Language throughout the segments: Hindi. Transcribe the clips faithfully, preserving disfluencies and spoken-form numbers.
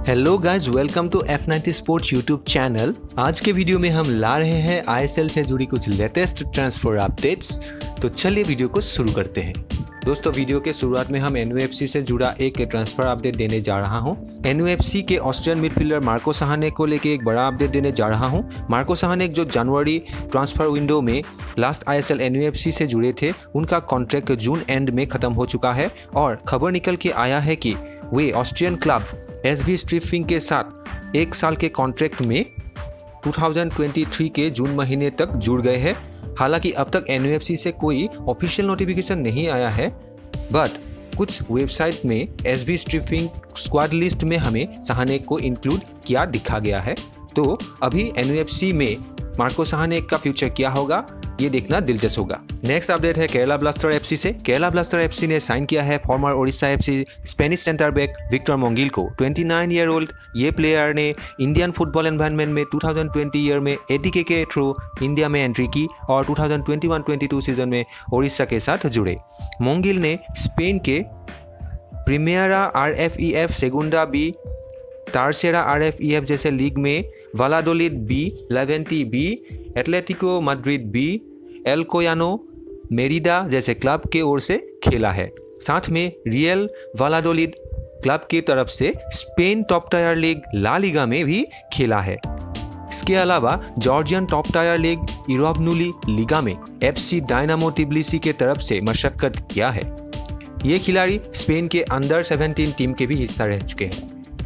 Hello guys, welcome to F ninety sports YouTube channel. आज के वीडियो में हम ला रहे हैं आईएसएल से जुड़ी कुछ लेटेस्ट ट्रांसफर अपडेट्स। तो चलिए वीडियो को शुरू करते हैं। दोस्तों, वीडियो के शुरुआत में हम एनयूएफसी से जुड़ा एक ट्रांसफर अपडेट देने जा रहा हूं। एनयूएफसी के ऑस्ट्रियन मिडफील्डर मार्को साहानेक को लेके एक बड़ा अपडेट देने जा रहा हूं। मार्को साहानेक जो जनवरी ट्रांसफर विंडो में लास्ट आईएसएल एनयूएफसी से जुड़े थे, उनका कॉन्ट्रैक्ट जून एंड में खत्म हो चुका है और खबर निकल के आया है कि वे ऑस्ट्रियन क्लब एसवी स्ट्रिफिंग के साथ एक साल के कॉन्ट्रैक्ट में दो हज़ार तेईस के जून महीने तक जुड़ गए हैं। हालांकि अब तक एनयूएफसी से कोई ऑफिशियल नोटिफिकेशन नहीं आया है, बट कुछ वेबसाइट में एसवी स्ट्रिफिंग स्क्वाड लिस्ट में हमें साहानेक को इंक्लूड किया दिखा गया है। तो अभी एनयूएफसी में मार्को साहानेक का फ्यूचर क्या होगा, ये देखना दिलचस्प होगा। नेक्स्ट अपडेट है केरला ब्लास्टर एफसी से। केरला ब्लास्टर एफसी ने साइन किया है former Odisha FC Spanish centre back Victor Mongil को। उनतीस ईयर ओल्ड ये प्लेयर ने इंडियन फुटबॉल एनवायरनमेंट में दो हज़ार बीस ईयर में एटीके के थ्रू इंडिया में एंट्री की और दो हज़ार इक्कीस बाईस सीजन में ओडिशा के साथ जुड़े। मोंगिल ने स्पेन के प्रीमियरा आरएफईएफ, सेगुंडा बी, टारसेरा आरएफईएफ जैसे लीग में Valladolid B, Levante B, Atletico Madrid B, Alcoyano Merida जैसे क्लब के ओर से खेला है। साथ में रियल वालाडोलिड क्लब की तरफ से Spain top tier league La Liga में भी खेला है। इसके अलावा Georgian top tier league Erovnuli Liga में एफसी डायनामो टिब्लिसी के तरफ से मशक्कत किया है। ये खिलाड़ी स्पेन के अंडर सत्रह टीम के भी हिस्सा रह चुके हैं।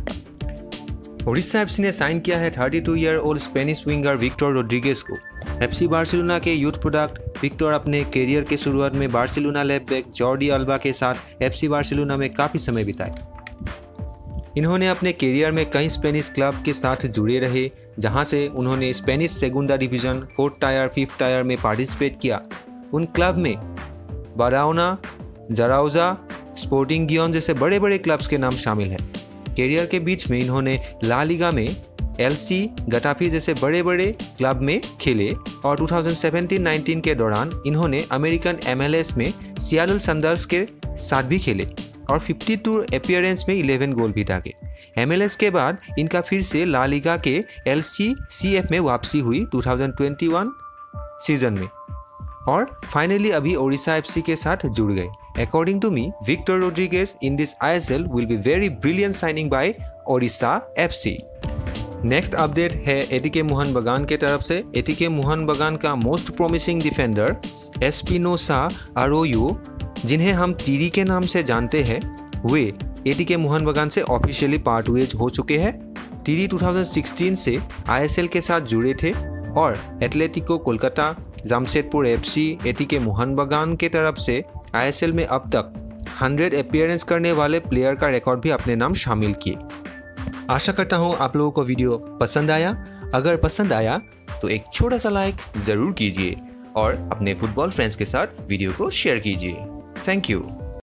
ओडिशा एफसी ने साइन किया है बत्तीस year old Spanish winger Victor Rodriguez को। एफसी बार्सिलोना के यूथ प्रोडक्ट विक्टर अपने करियर के शुरुआत में Barcelona left back Jordi Alba के साथ एफसी बार्सिलोना में काफ़ी समय बिताए। इन्होंने अपने करियर में कई स्पेनिश क्लब के साथ जुड़े रहे, जहां से उन्होंने Spanish Segunda Division, fourth tier, fifth tier में पार्टिसिपेट किया। उन क्लब में बाराउना, जराउजा, स्पोर्टिंग गियोन जैसे बड़े बड़े क्लब्स के नाम शामिल हैं। करियर के बीच में इन्होंने ला लीगा में एलसी, गटाफी जैसे बड़े बड़े क्लब में खेले और दो हज़ार सत्रह उन्नीस के दौरान इन्होंने अमेरिकन एमएलएस में सियाटल संडर्स के साथ भी खेले और बावन अपीयरेंस में ग्यारह गोल भी दागे। एमएलएस के बाद इनका फिर से ला लीगा के एलसी सीएफ में वापसी हुई दो हज़ार इक्कीस सीजन में और फाइनली अभी ओडिशा एफसी के साथ जुड़ गए। According to me, Victor Rodriguez in this I S L will be very brilliant signing by Odisha F C. Next update है एटीके मोहन बगान के तरफ से। एटीके मोहन बगान का most promising defender Espinosa Arroyo, जिन्हें हम टीरी के नाम से जानते हैं, वे एटीके मोहन बगान से ऑफिशियली पार्ट वेज हो चुके हैं। टीरी दो हज़ार सोलह से आईएसएल के साथ जुड़े थे और Atletico Kolkata, Jamshedpur FC, ATK Mohun Bagan के तरफ से आईएसएल में अब तक सौ अपीयरेंस करने वाले प्लेयर का रिकॉर्ड भी अपने नाम शामिल किए। आशा करता हूँ आप लोगों को वीडियो पसंद आया। अगर पसंद आया तो एक छोटा सा लाइक ज़रूर कीजिए और अपने फुटबॉल फ्रेंड्स के साथ वीडियो को शेयर कीजिए। Thank you.